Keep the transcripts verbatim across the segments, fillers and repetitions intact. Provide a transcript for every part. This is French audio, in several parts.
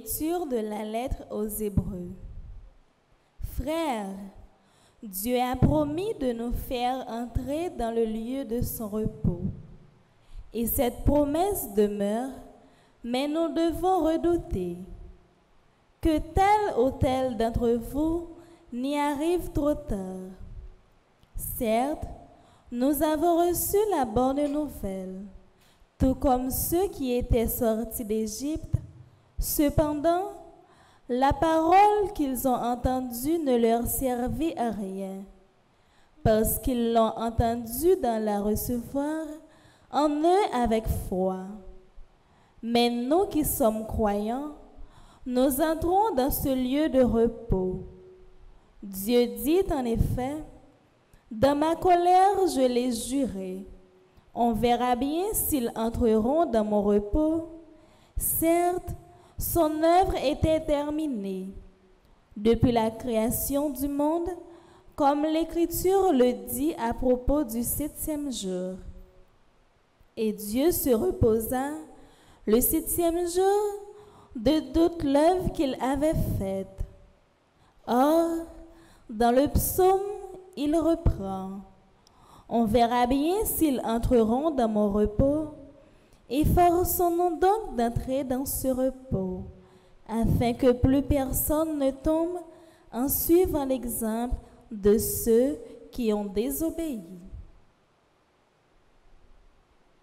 Lecture de la lettre aux Hébreux. Frères, Dieu a promis de nous faire entrer dans le lieu de son repos. Et cette promesse demeure, mais nous devons redouter que tel ou tel d'entre vous n'y arrive trop tard. Certes, nous avons reçu la bonne nouvelle, tout comme ceux qui étaient sortis d'Égypte. Cependant, la parole qu'ils ont entendue ne leur servit à rien, parce qu'ils l'ont entendue dans la recevoir en eux avec foi. Mais nous qui sommes croyants, nous entrons dans ce lieu de repos. Dieu dit en effet, « Dans ma colère, je les jurai. On verra bien s'ils entreront dans mon repos. » Certes, son œuvre était terminée depuis la création du monde, comme l'Écriture le dit à propos du septième jour. Et Dieu se reposa le septième jour de toute l'œuvre qu'il avait faite. Or, dans le psaume, il reprend, « On verra bien s'ils entreront dans mon repos. » Efforçons-nous donc d'entrer dans ce repos, afin que plus personne ne tombe en suivant l'exemple de ceux qui ont désobéi.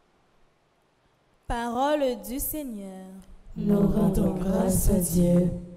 Parole du Seigneur. Nous rendons grâce à Dieu.